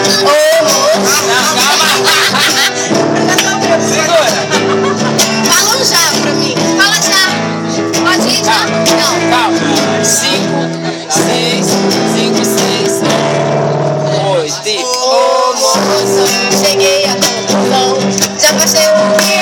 Fala já pra mim. Fala já. Pode ir já? Não. Calma. 5, 6, 5, 6, 8 e... Ô moça, cheguei à conclusão. Já gastei o